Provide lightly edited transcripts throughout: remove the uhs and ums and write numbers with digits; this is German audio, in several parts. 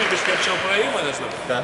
чуть скорчал проем, это что? Да.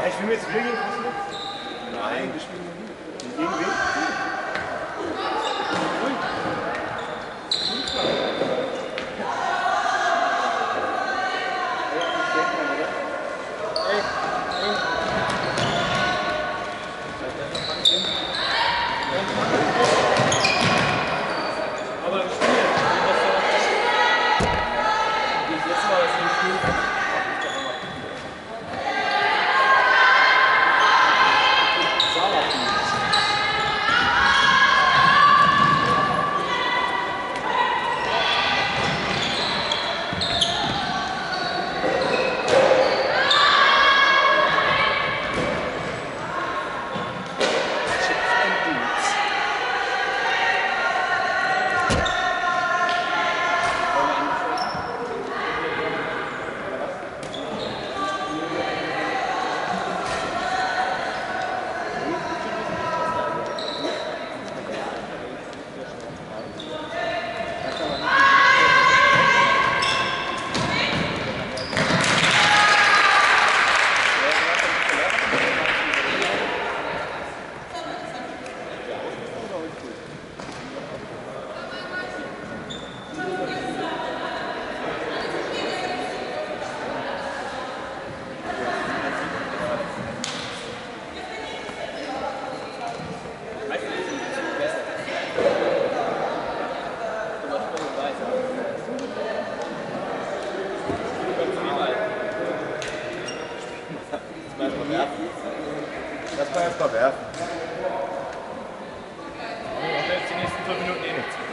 Ich will mir jetzt Spiel gegen Kosovo? Nein, wir spielen noch nie. Gegen wen? Aber das Spiel, das letzte Mal, dass wir gespielt haben. Das kann jetzt verwerfen. Und jetzt die nächsten 5 Minuten eh nichts.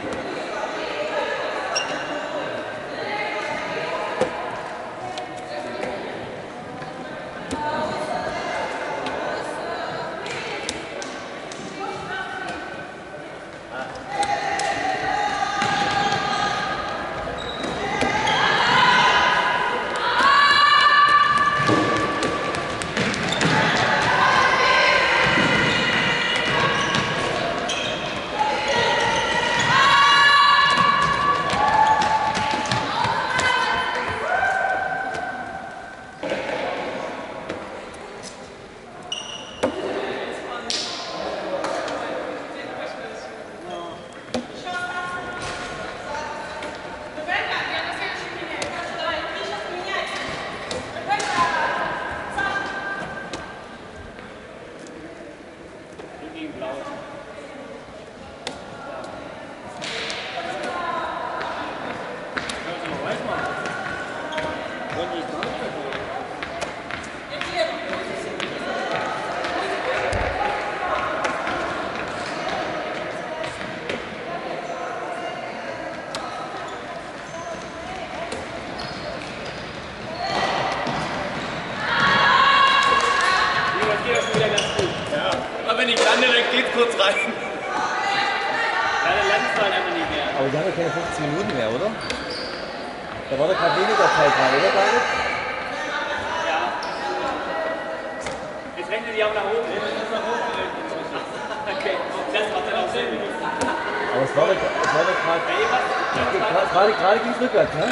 Wenn ich lande, dann geht's kurz rein. Ja, dann landest du halt einfach nicht mehr. Aber die haben ja keine 15 Minuten mehr, oder? Da war doch gerade weniger Zeit dran, oder David? Ja. Jetzt rechnen die auch nach oben. Das ist nach oben inzwischen. Okay, das macht dann auch Sinn. Aber es war doch gerade ging es rückwärts, ne?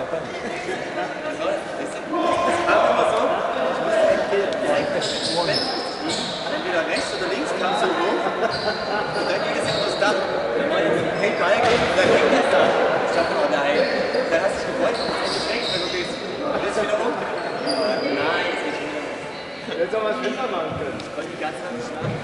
können. Entweder rechts oder links kam so hoch und dann ging es in das Dach. Hey, Ball geht und dann hängt es da. Ich dachte, oh nein. Dann hast du dich gefreut und dann geschenkt, wenn du gehst. Und jetzt wieder um. Nein, jetzt nicht wieder. Jetzt soll man es besser machen können. Ich konnte die ganze Zeit nicht schlafen.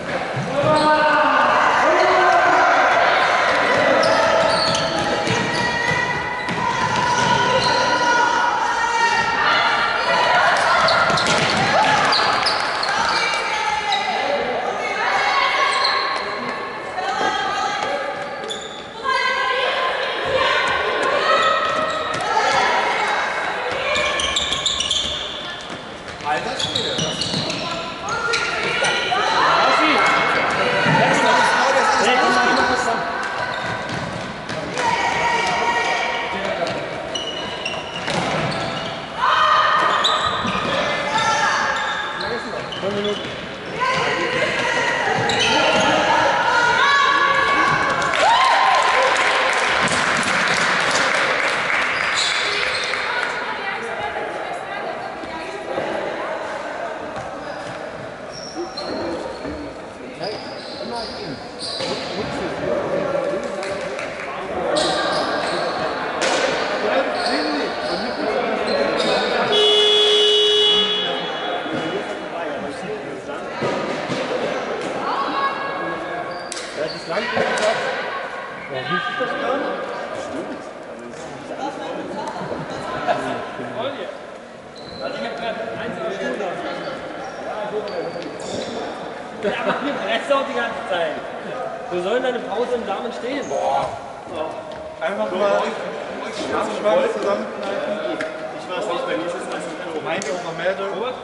Wir sollen eine Pause im Damen stehen. Einfach mal Schwanz zusammenkneifen. Ich weiß nicht, bei mir ist es meistens einfach Meine noch mehr drücken. Robert?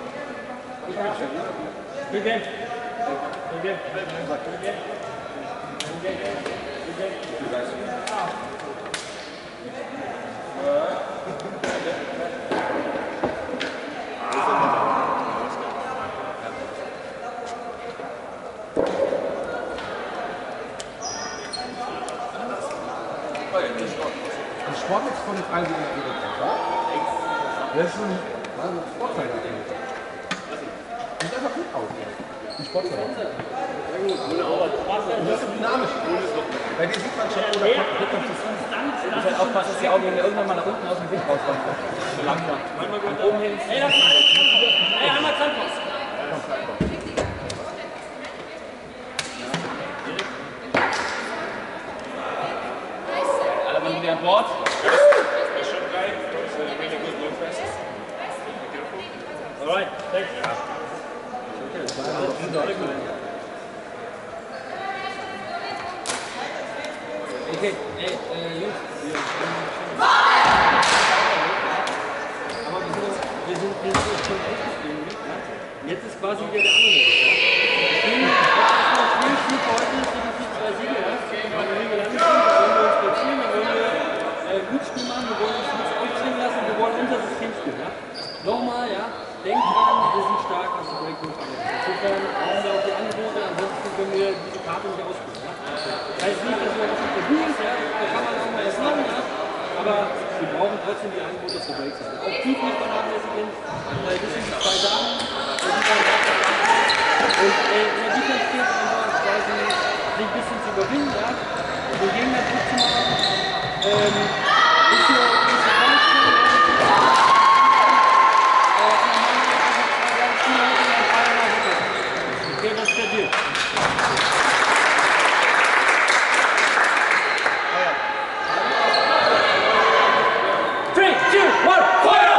Beginn. Die Sportlex von den Freien sind in der Das ist ein Sportler. Sieht einfach gut aus. Die Sportler. Das ist dynamisch. Bei dir sieht man schon, oder kommt auf die Sonne. Ich muss halt aufpassen, dass die Augen irgendwann mal nach unten aus dem Wind rauskommen. So langsam. Und oben hin. Ey, lass mal alles Krampf. Ey, einmal Krampf. alle Mann wieder an Bord. Alright, thanks. Okay, ey, Jungs. Aber wir sind schon ausgespielt. Jetzt ist quasi wieder der andere Modus. Wir spielen heute definitiv 2 Siege. Wenn wir gelandet sind, wollen wir uns platzieren, dann wollen wir gut Spiel machen, wir wollen uns nichts aufziehen lassen, wir wollen unser System spielen. Ja? Nochmal, ja, denkt dran, wir sind stark, was die Breakroom angeht. Insofern brauchen wir auch die Angebote, ansonsten können wir diese Karte nicht ausspielen. Ja? Das heißt nicht, dass wir was nicht verdienen, ja? Da kann man auch mal erst machen, ja? Aber wir brauchen trotzdem die Angebote für Breaks. Auch tief nicht vernachlässigen, weil das sind die 2 Sachen, und in der Defense geht es einfach quasi, sich ein bisschen zu überwinden, ja? Den Gegner gut zu machen, okay, das ist der Deal. 3, 2, 1, Feuer!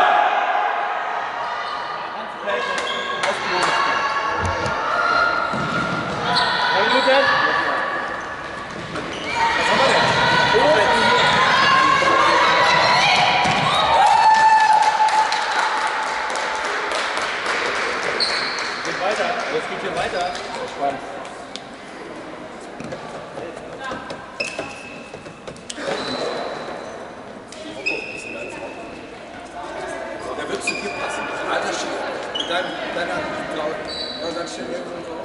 Minuten. Es geht hier weiter. Spannend. Der wird zu dir passen. Alter Schiff. Mit deiner Braut. Und dann stehen wir irgendwo drauf.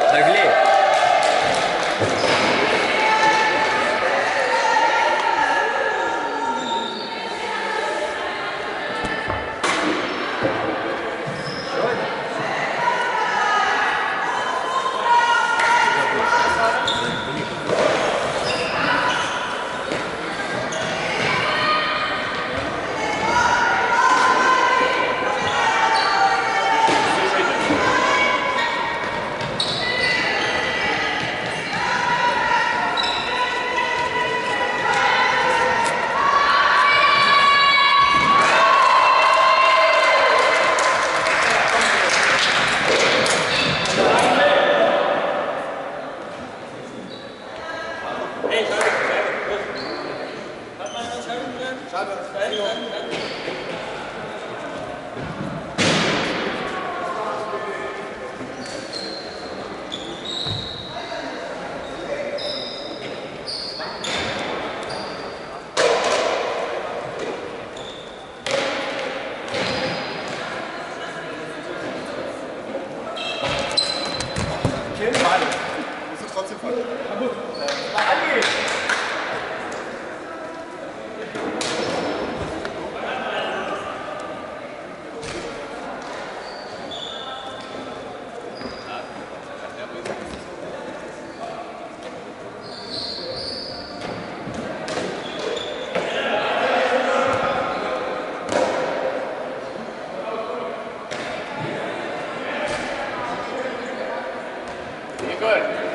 Hargley. Musst du trotzdem fallen. Good.